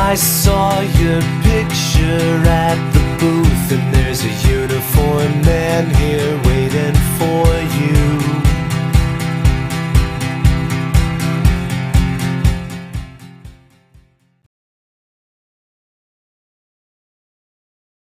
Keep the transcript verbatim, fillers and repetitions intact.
I saw your picture at the booth, and there's a uniformed man here waiting for you.